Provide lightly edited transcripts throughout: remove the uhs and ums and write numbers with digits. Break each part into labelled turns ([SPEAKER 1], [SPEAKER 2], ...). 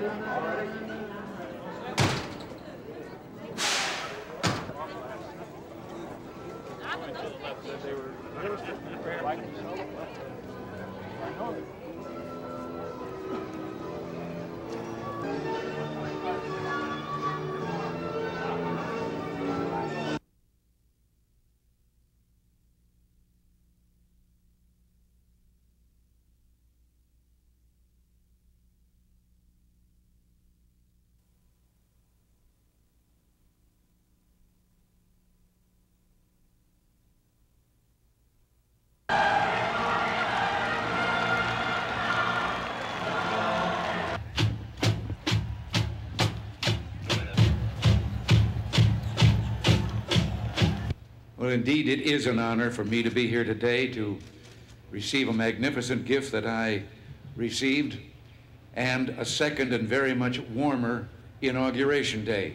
[SPEAKER 1] Well, indeed, it is an honor for me to be here today to receive a magnificent gift that I received and a second and very much warmer inauguration day.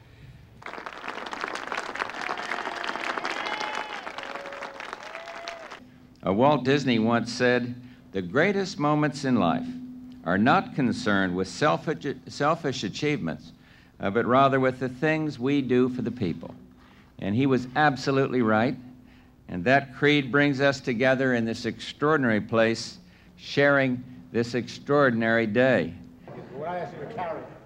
[SPEAKER 2] Walt Disney once said, "The greatest moments in life are not concerned with selfish achievements, but rather with the things we do for the people." And he was absolutely right. And that creed brings us together in this extraordinary place, sharing this extraordinary day.
[SPEAKER 3] What I ask you to carry.